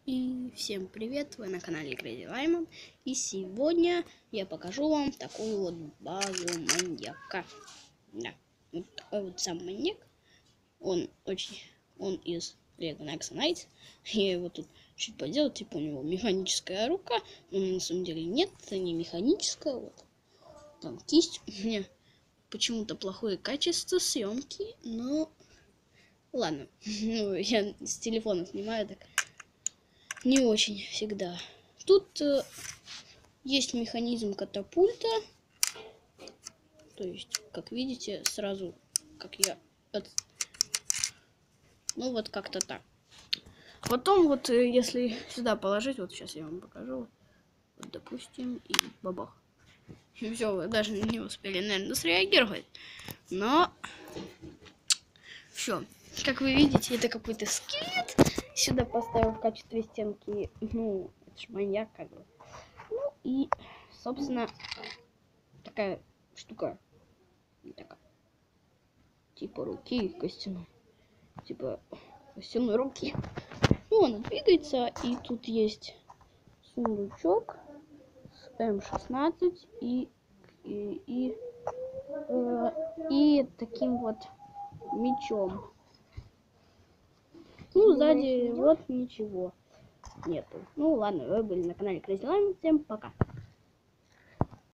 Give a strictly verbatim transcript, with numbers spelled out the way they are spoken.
И всем привет, вы на канале Crazy Lime. И сегодня я покажу вам такую вот базу маньяка. Да, вот такой вот сам маньяк. Он очень, он из Lego Next Night. Я его тут чуть поделал, типа у него механическая рука. Но на самом деле нет, это не механическая. Вот там кисть. У меня почему-то плохое качество съемки, но ладно. Ну, я с телефона снимаю, так не очень всегда. Тут э, есть механизм катапульта. То есть, как видите, сразу, как я... От... Ну, вот как-то так. Потом вот, э, если сюда положить, вот сейчас я вам покажу. Вот, допустим, и бабах. И все, вы даже не успели, наверное, среагировать. Но... Все. Как вы видите, это какой-то скелет. Сюда поставил в качестве стенки. Ну, это ж маньяк, как бы. Ну и, собственно, такая штука. Такая. Типа руки костяной. Типа костяной руки. Ну, она двигается. И тут есть сундучок с эм шестнадцать и, и, и, э, и таким вот мечом. Ну, сзади вот ничего нету. Ну ладно, вы были на канале Crazy Lime. Всем пока.